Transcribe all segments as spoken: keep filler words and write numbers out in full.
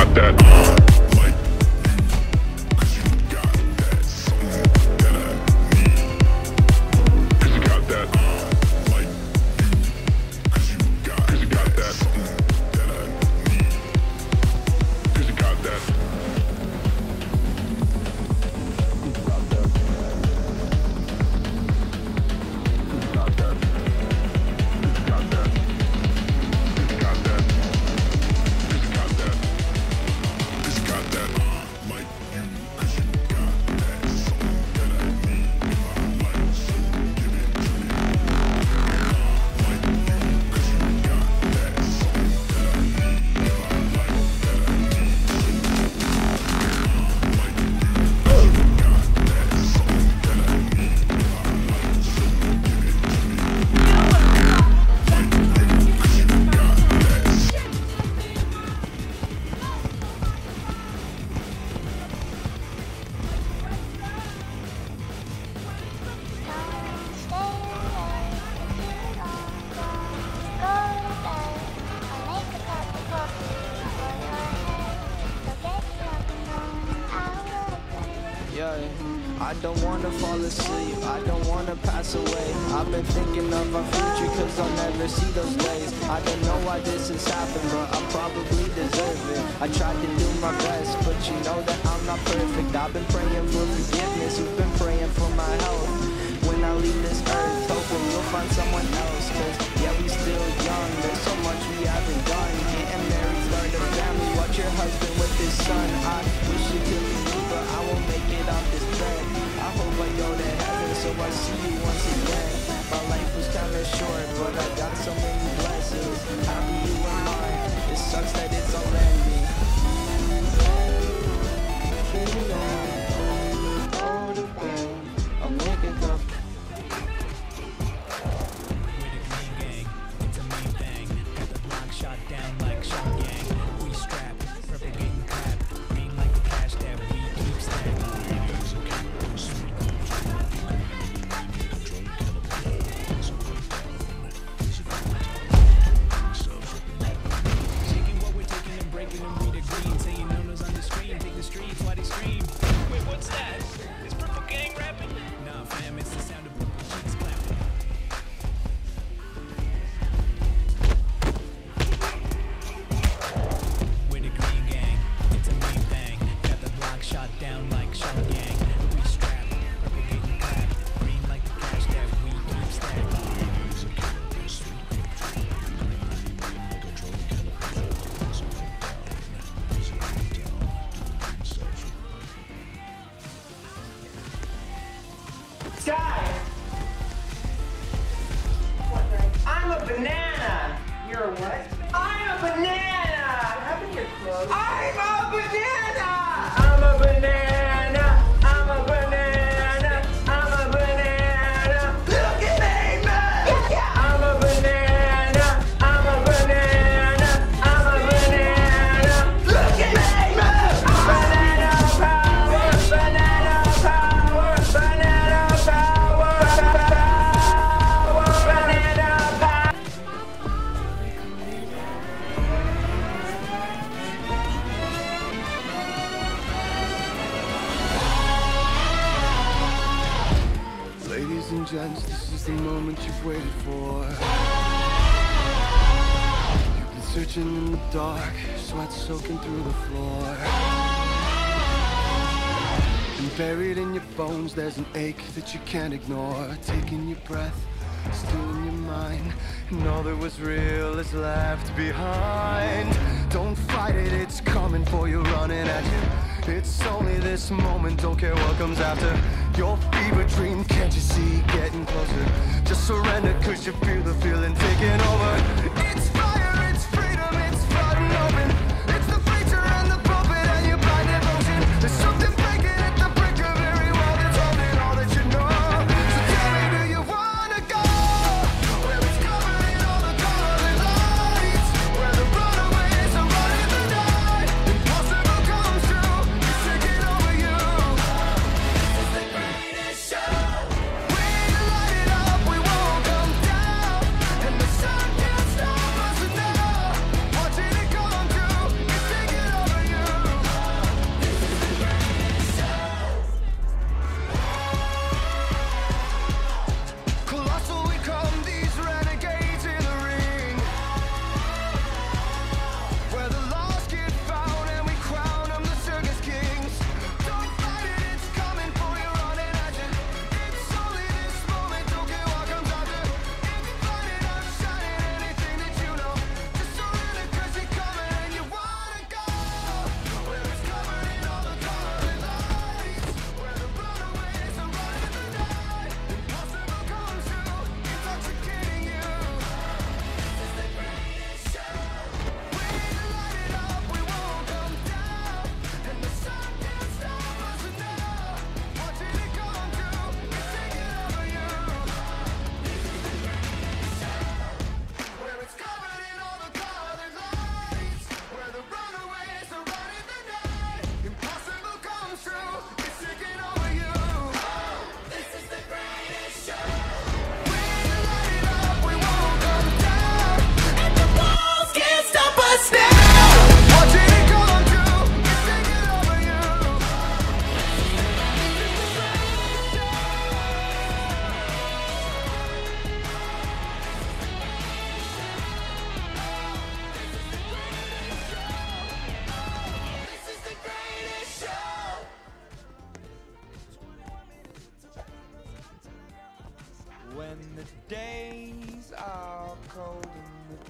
got that. I don't wanna fall asleep, I don't wanna pass away. I've been thinking of our future cause I'll never see those days. I don't know why this has happened, but I probably deserve it. I tried to do my best, but you know that I'm not perfect. I've been praying for forgiveness, you've been praying for my health. When I leave this earth, hoping you'll find someone else. Cause yeah, we still young, there's so much we haven't done. Getting married, start a family, watch your husband with his son. I wish it could be me, but I won't make it off this bed. I hope I go to heaven, so I see you once again. My life was kinda short, but I got so many blessings. Happy you were mine, it sucks that it's all ending. I'll make it up. Guys! I'm a banana! You're a what? I'm a banana! What happened to your clothes? I'm a banana! I'm a banana! I'm a banana! I'm a banana! Look at me, man! Yeah, yeah. I'm a banana! I'm a banana! I'm a banana! Look at me, man! Banana power! Banana power! Banana power! Banana power! Ladies and gents, this is the moment you've waited for. You've been searching in the dark, sweat soaking through the floor. And buried in your bones, there's an ache that you can't ignore. Taking your breath, stealing your mind, and all that was real is left behind. Don't fight it, it's coming for you, running at you. It's only this moment, don't care what comes after. Your fever dream, can't you see, getting closer? Just surrender, cause you feel the feeling taking over. It's fire, it's freedom, it's flooding open. It's the preacher and the pulpit and your blind devotion. There's something breaking at the brink of every wall that's holding all that you know. So tell me, do you wanna go? Where it's covered in all the colored lights, where the runaways are running the night. Impossible comes true, it's taking over you. This is the greatest show. We light it up, we won't come down, and the sun can't stop.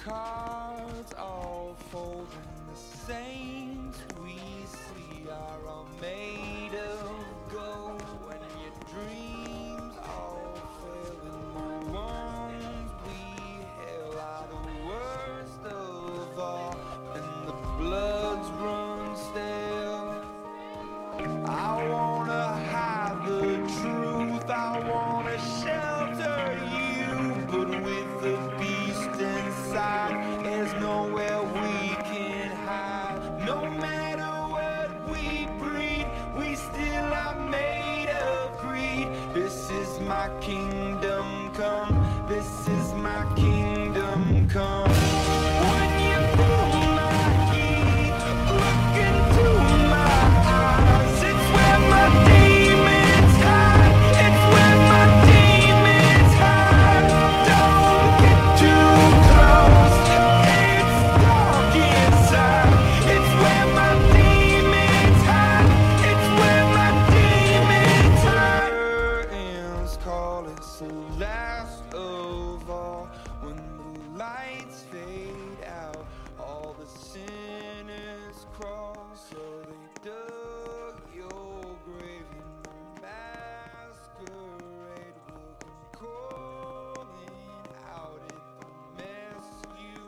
cards all fold, and the saints we see are all made of gold. When your dreams all fail and the ones we hail are the worst of all, and the bloods run stale. I wanna hide the truth, I wanna shelter you, but with the beast inside, there's nowhere we can hide. No matter what we breed, we still are made of greed. This is my kingdom come, this is my kingdom come. When you feel my heat, look into my eyes, it's where my demons hide, it's where my demons hide. Don't get too close, it's dark inside, it's where my demons hide, it's where my demons hide. Curtains call, it's the last of all. When the lights fade out, all the sinners crawl. So they dug your grave in the masquerade, will come calling out at the mess you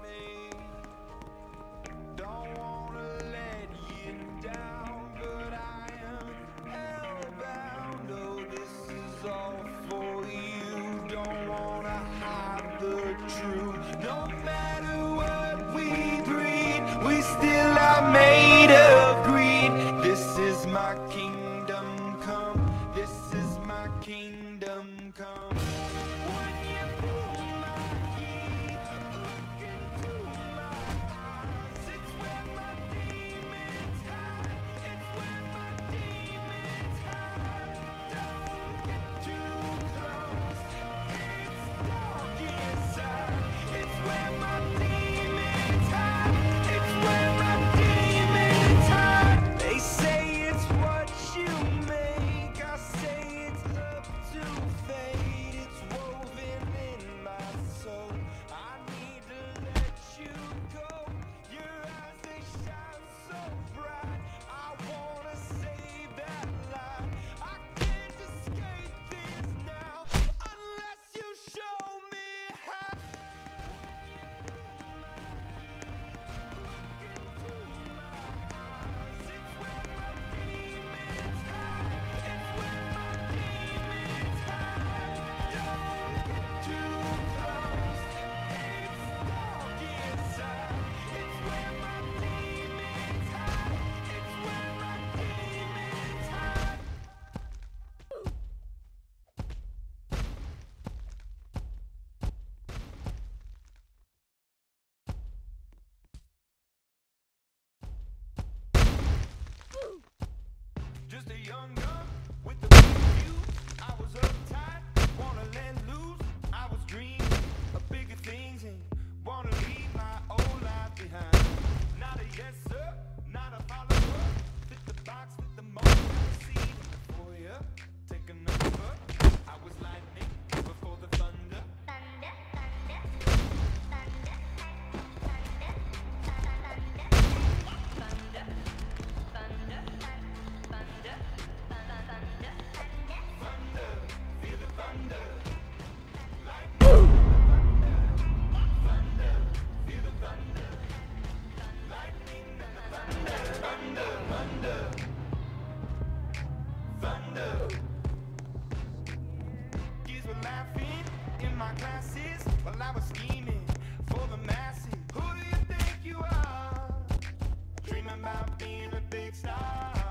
made. Don't wanna let you down, but I am hellbound. Oh, this is all for you. Don't wanna hide the truth. No matter what we breed, we still are made of greed. This is my kingdom come, this is my kingdom come. When you feel my heat, look into my eyes, it's where my demons hide, it's where my demons hide. Don't get too close, it's dark inside, it's where my demons hide, it's where my demons hide. They say it's what you make, I say it's up to fate. It's woven in my soul, I need to let you go. Your eyes, they shine so bright, I wanna save that light. I can't escape this now, unless you show me how. It's where my demons hide, it's where my demons hide. Don't get too close, it's dark inside, it's where my demons hide, it's where my demons hide. Just a young gun with the big views. I was uptight, wanna let loose. I was dreaming of bigger things and wanna leave my old life behind. Not a yes sir, not a follower. Fit the box, fit the mold. Never seen it before ya. Take a number. I was lightning before the thunder. Thunder, feel the thunder. Lightning, thunder, feel the thunder. Lightning and the thunder, thunder, thunder, thunder. Kids were laughing in my classes while I was scheming for the masses. Who do you think you are? Dreaming about being a big star.